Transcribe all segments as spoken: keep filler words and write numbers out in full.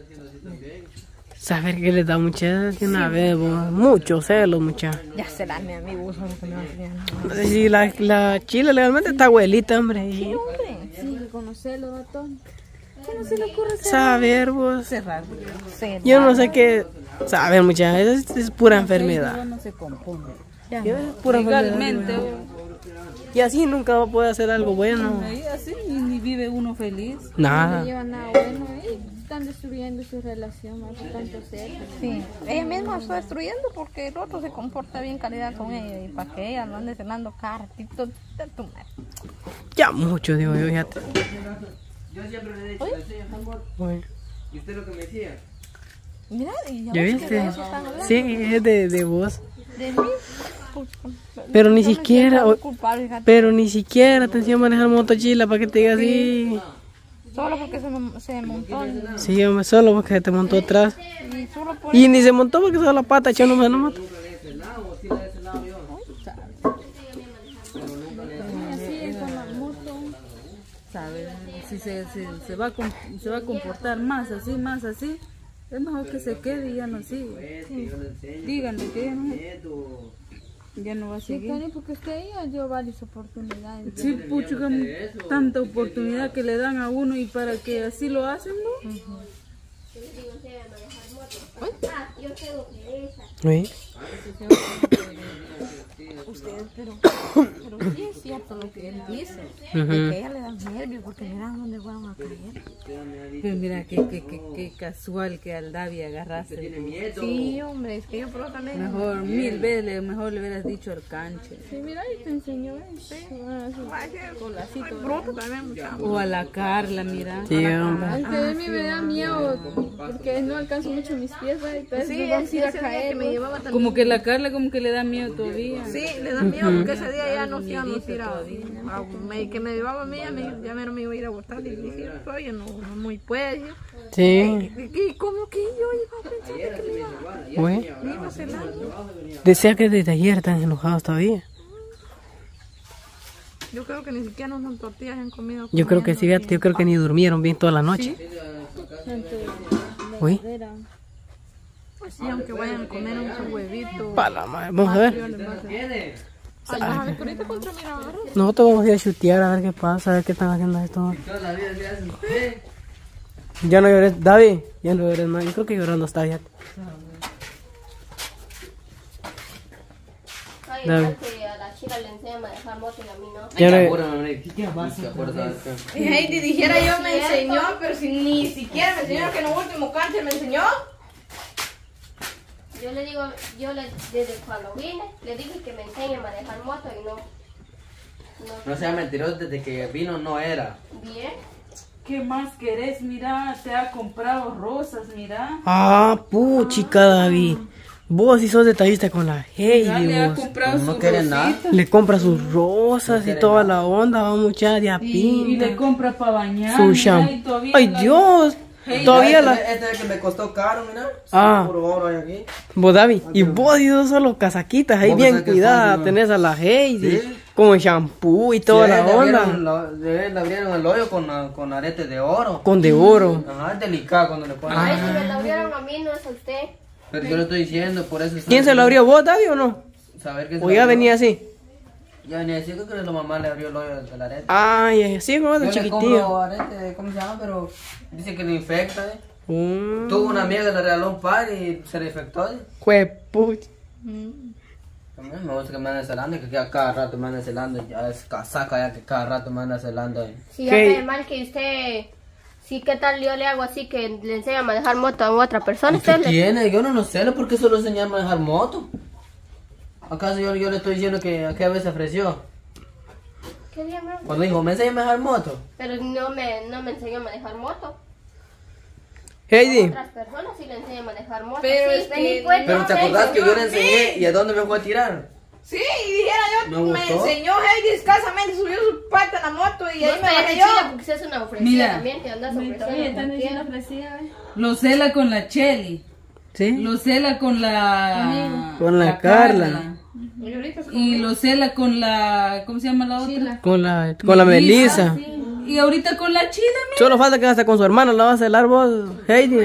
Saber que le da mucha de una vez, vos. Mucho celo, mucha. Ya será mi amigo, solo que me va a enseñar. No sé si la, la chila legalmente está abuelita, hombre. Y... Sí, hombre. Sí, conocerlo, batón. ¿Qué no se le ocurre cerrar? Saber, vos. Cerrar. Cerrar. Yo no sé qué. Saber, mucha. Es, es pura enfermedad. No se compone. Ya, es pura Legalmente. enfermedad. Y así nunca va a poder hacer algo bueno. Ahí así ni, ni vive uno feliz. No Nada. llevan nada bueno y están destruyendo su relación más tanto celos. Sí, ella misma está destruyendo porque el otro se comporta bien calidad con ella y para que ella lo ande cenando cartito de tu madre. Ya mucho, digo yo, ya. Yo siempre le he dicho, le enseño amor. Bueno. ¿Y usted lo que me decía? Mira, y ya ¿Ya ves que viste? de eso están hablando. Sí, es de, de vos. De mí. Pues, Pero ni no me siquiera, siento o- culpable, fíjate. pero ni siquiera te enseñó a manejar motochila para que te diga así. Solo porque se, me, se montó y, Sí, hombre, solo porque te montó atrás. y solo por Y ni se montó porque solo la pata echó nomás en la moto. así es con la moto. ¿Sabe? Si se, se, se, va a, com- se va a comportar más así, más así, es mejor que se quede y ya no sigue. Díganle que ya no, ya no va a Sí, seguir. Cari, porque usted ya dio varias oportunidades. Sí, pucho, que tanta oportunidad que le dan a uno y para que así lo hacen, ¿no? Sí. Ustedes, pero, pero sí es cierto lo que él dice, de Ujú. que ella le da nervios porque mira dónde fueron a caer. Pero mira, qué, qué, qué, qué casual que al Davi agarraste. Sí, hombre, es que yo pero también. Mejor, mil veces, mejor le hubieras dicho al canche. Sí, mira, y te enseñó eso. Ah, su colacito. Bruto también, muchacho. O a la Carla, mira. Sí, hombre. Es que a mí me da miedo porque no alcanzo mucho mis pies, ¿verdad? Entonces sí, vamos a ir a caer. Me llevaba también. Como que la Carla como que le da miedo todavía. Sí, le da miedo porque ese día ya nos íbamos a ir a, a- me- que me llevaba a mí, ya me, ya me me iba a ir a botar y dije, oye, no, no muy puedo. Sí. ¿Y cómo que yo iba a pensar que me iba, Bueno. me iba a hacer algo? Decía que desde ayer están enojados todavía. Yo creo que ni siquiera nos han tortillas han comido. Yo creo que sí, fíjate, yo creo que ni durmieron bien toda la noche. Uy. Pues sí, aunque vayan a comer un huevito. Pa' la madre. Vamos a ver. ¿Tiene? Ay, vas a ver que ahorita contra mi agarro. Nosotros vamos a ir a chutear a ver qué pasa, a ver qué están haciendo esto. Toda la vida se hacen. ¿Eh? Ya no llores, David, ya no llores más. Yo creo que llorando está ya. Ay, Dale. igual que a la chica le enseña a manejar moto y a mí no. Ya no- ¿Qué pasa? Y Heidi dijera yo me enseñó, pero si ni siquiera me enseñó que en el último canche me enseñó. Yo le digo, yo le, desde cuando vine, le dije que me enseñe a manejar moto y no. No. No sea mentiroso, desde que vino no era. Bien. ¿Qué más querés? Mira, te ha comprado rosas, mira. Ah, puchica, David. Vos sí sos detallista con la Mira, le Heidi, ha vos. comprado No su quiere nada. rosita. Le compra sus rosas y toda la onda, va mucha de a Y, y le pinta. compra para bañar. Su mira, y shampoo. todavía Ay, la- Dios. Hey, Todavía este, la... Este es el que me costó caro, mira. Ah. Puro oro hay aquí. Vos, David, y vos y dos solo casaquitas ahí Vos bien pensás que cuidadas. son, Tenés a la Heidi, Sí. con el shampoo y toda Sí, la le onda. abrieron la- Le le abrieron el hoyo con, con aretes de oro. Con de oro. Ajá, es delicado cuando le ponen. Ay, si me lo abrieron a mí, no es a usted. Pero yo le estoy diciendo, por eso. ¿Quién se lo abrió, vos, David, o no? Saber que se O lo ya abrió. venía así. Ya venía a decir que la mamá le abrió el hoyo del del arete. Ay, sí, como de Yo le chiquitillo. compro arete, ¿cómo se llama? Pero dice que le infecta, ¿eh? Mm. Tuvo una amiga que le regaló un par y se le infectó, ¿eh? Juepuch. También me gusta que me ande celando, que a cada rato me ande celando. Ya es casaca ya que cada rato me anda celando. ¿eh? Si ya ¿Qué? cae mal que usted. Sí, ¿qué tal yo le hago así que le enseña a manejar moto a otra persona? ¿Qué Usted le- tiene? Yo no lo sé, ¿por qué solo enseñar a manejar moto? ¿Acaso yo, yo le estoy diciendo que a qué vez se ofreció? ¿Qué día me- Cuando dijo, ¿me enseña a manejar moto? Pero no me, no me enseñó a manejar moto. Heidi, Otras personas sí le enseñan a manejar moto. Pero sí, es vení, que- pues, Pero no ¿te me acordás que enseñó. yo le enseñé y a dónde me fue a tirar? Sí, y dijera yo, Me me, gustó. enseñó Heidi escasamente, subió su pata a la moto y No ahí me estoy bajé chida yo. porque se hace una ofrecida Mira. también, que andas ofreciendo. Lo cela con la Cheli. ¿sí? Lo cela con la... Con la Carla. Y ahorita es Y lo cela con la... ¿Cómo se llama la otra? Con la, con la Melissa. Y ahorita con la Chila, mira. Solo falta que hasta con su hermano la va a celar vos, Heidi. Solo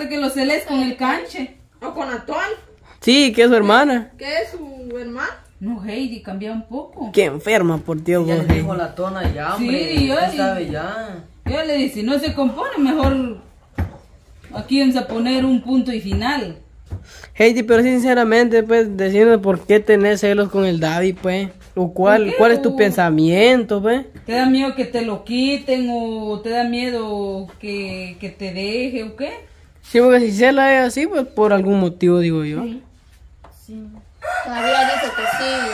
de que lo celes con el canche. O con Atón, Sí, que es su hermana. que es su hermano. No, Heidi, cambia un poco. Qué enferma, por Dios, Ya vos, le dijo Heidi. la tona ya, hombre. Sí, yo- Usted sabe ya. Yo le dije, si no se compone, mejor aquí vamos a poner un punto y final. Heidi, pero sinceramente, pues, decirnos por qué tenés celos con el David, pues. O cuál, ¿Por qué? cuál es tu O- pensamiento, pues. ¿Te da miedo que te lo quiten o te da miedo que, que te deje o qué? Sí, porque si cela es así, pues por algún motivo, digo yo. Todavía dice que sí.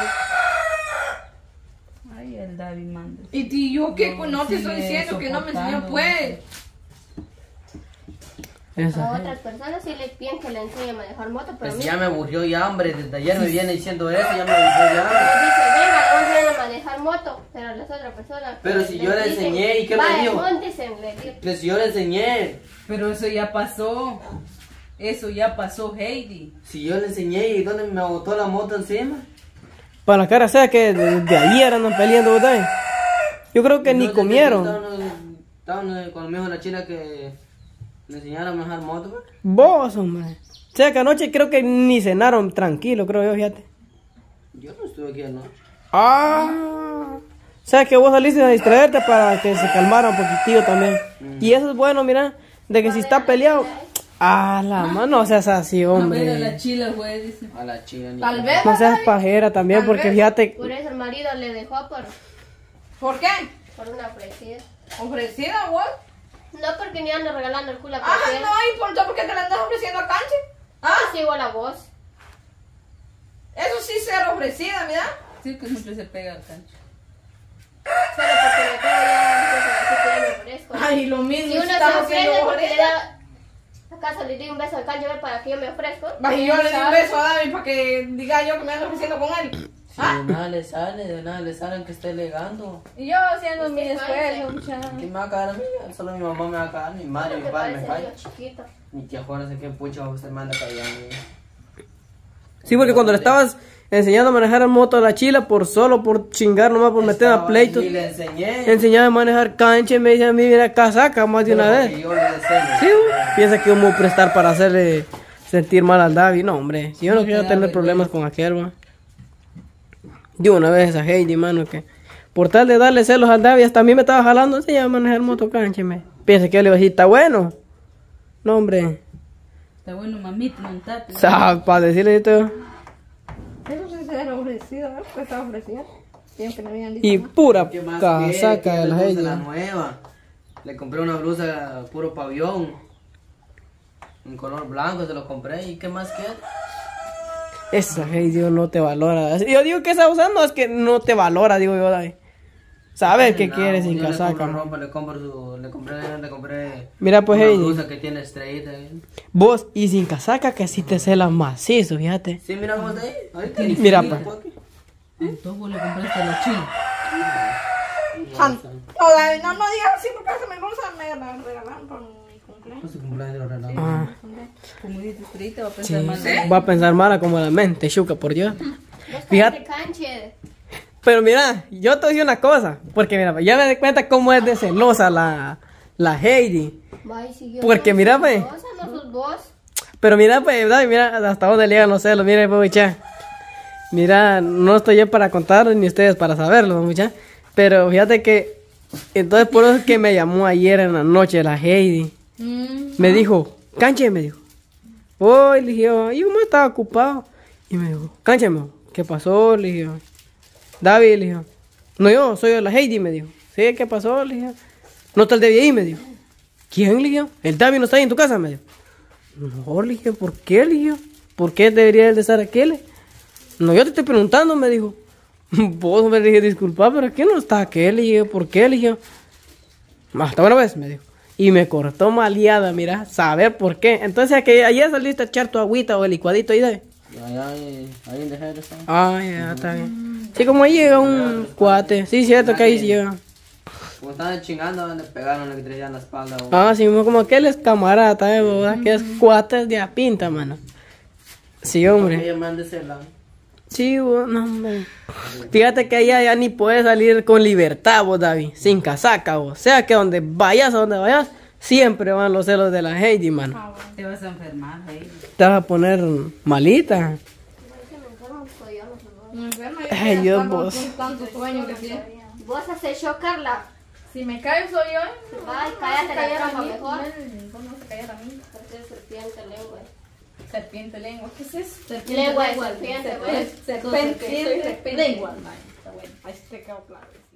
Ay, el David manda. Y ti- yo que No, no, te estoy sigue diciendo que no me enseñó, soportando. pues. Esa. A otras personas sí les piden que le enseñe a manejar moto, pero a Pues mí ya me aburrió ya, hombre. Desde ayer me viene diciendo eso, ya me aburrió ya. dice, venga, le voy a enseñar a manejar moto, pero las otras personas... Pero pues, si les yo le dicen, enseñé, ¿y qué me vaya, dijo? móntese, le digo. Pues yo le enseñé. Pero eso ya pasó. Eso ya pasó, Heidi. Si yo le enseñé, ¿y dónde me botó la moto encima? Para la cara sea que desde ayer andan peleando, ¿verdad? Yo creo que ni No, comieron. Estaban, estaban conmigo en la china que me enseñaron a manejar moto, pues. Vos, hombre. O sea que anoche creo que ni cenaron tranquilo, creo yo, fíjate. Yo no estuve aquí anoche. Ah. O sea que vos saliste a distraerte para que se calmara un poquitillo también. Y eso es bueno, mira, de que si está peleado. Ah, la mano, no seas así, A ver, a la hombre. chila, güey, dice. A la china ni. Tal vez. No seas pajera también, porque fíjate. Por eso el marido le dejó por, ¿Por qué? por una ofrecida. ¿Ofrecida, vos? No porque ni ando regalando el culo a Ah, cualquiera. no, ¿y por, por qué te la andas ofreciendo a Canche? Ah, Sí, igual a vos. eso sí ser ofrecida, mira. Sí, que siempre se pega al cancho. Solo porque me pego ya empiezo a decir que ya me ofrezco. Ay, lo mismo Si uno se estás ofrece haciendo porque le ahorita. da... ¿Acaso le di un beso al cancho para que yo me ofrezco? Va, y yo le di un beso a David para que diga yo que me ando ofreciendo con él. Si de nada le sale, de nada le salen que esté legando. Y yo haciendo mi esfuerzo, muchacha. ¿Quién me va a cagar a mí? Solo mi mamá me va a cagar, mi madre, mi Te padre me parece falla. niño chiquito. Mi tía Juana sé qué pucha usted manda callando. Sí, porque cuando le estabas enseñando a manejar la moto a la chila por solo, por chingar, nomás por meter a Estaba pleitos. Y le enseñé. Enseñaba a manejar cancha y me dice a mí, mira, casaca más de una Pero vez. porque yo le deseo. Sí, güey. Piensa que vamos a prestar para hacerle sentir mal al David. No, hombre, si yo no No te quiero da tener vergüenza. problemas con aquel, va. Yo una vez a Heidi, mano, que por tal de darle celos al David, hasta a mí me estaba jalando, enseñaba a manejar moto cancha. Me piensa que yo le iba a decir, está bueno. No, hombre. Está bueno, mamita, montate. Para decirle esto. Eso sí ser ofrecida, ¿verdad? Porque estaba ofrecida. Siempre me habían dicho. Y pura ¿Qué más quiere? casaca ¿Quiere de la blusa Heidi. la nueva? Le compré una blusa puro pabellón. En color blanco se lo compré. ¿Y qué más quiere? Esa Heidi no te valora. Yo digo que está usando, es que no te valora, digo yo, David. Sabes qué No, quieres sin yo Le casaca. compro ropa, le compro su, le compré, le compré Mira, pues, una Heidi. blusa que tiene estrellita. ¿eh? Vos, y sin casaca que así te celas macizo, fíjate. Sí, mira cómo está ahí. Ahorita ni Mira, frío, pa. aquí. Entonces le compraste la chila. No, David, no, no digas así porque esa me blusa me la regalaron por mi cumpleaños. No se cumpleaños lo regalamos. Ah, Como dices, estrellita, va a sí. pensar mal de él. Va a pensar mala como la mente, chuca, por Dios. Vos Fíjate. cállate, canche. Pero mira, yo te voy a decir una cosa. Porque mira, ya me di cuenta cómo es de celosa la, la Heidi. Vaya, si yo Porque no mira, soy pues. celosa, no sos vos. Pero mira, pues, David, mira hasta dónde llegan los celos. Mira, pues, mucha. Mira, no estoy yo para contar ni ustedes para saberlo, mucha. Pero fíjate que, entonces por eso es que me llamó ayer en la noche la Heidi. Me dijo, canche, me dijo. Hoy, le dije, yo, y como estaba ocupado. Y me dijo, canche, me dijo, ¿qué pasó? Le dije, David, le dije, no yo, soy la Heidi, me dijo. Sí, ¿qué pasó? Le dije, no está el David ahí, me dijo. ¿Quién, le dije? El David no está ahí en tu casa, me dijo. No, le dije, ¿por qué, le dije? ¿Por qué debería él de estar aquí? Le? No, yo te estoy preguntando, me dijo. Vos me dije, disculpa, pero aquí no está aquel, le dije, ¿por qué? Le dije, hasta una vez, me dijo. Y me cortó maleada, mira, saber por qué. Entonces, que ayer saliste a echar tu agüita o el licuadito ahí, David. Allá, ahí, ahí en Dejero está. Ah, ya, está bien. Sí, como ahí llega un cuate. Sí, cierto que ahí sí llega. Como estaban chingando, le pegaron electricidad en la espalda. o- Ah, sí, como aquel es camarada, ¿eh? ¿Verdad? Que es cuates de a pinta, mano. Sí, hombre. Ella manda ese lado. Sí, vos, no, hombre. Fíjate que allá ya ni puedes salir con libertad, vos, David. Sin casaca, vos. O sea que donde vayas, a donde vayas, siempre van los celos de la Heidi, mano. Ah, bueno. Te vas a enfermar, Heidi. Te vas a poner malita. Me enfermo, yo Ay, ya Dios, estaba vos. con tanto sueño que tiene. Vos haces show, Carla. Si me callo soy yo. Ay, cállate la trampa mejor. ¿Cómo se callar a mí? Hacer serpiente lengua. Serpiente lengua. ¿Qué es eso? Lengua de serpiente, pues. Serpiente. Serpiente. Lengua. Está bueno. Ahí se te quedó claro.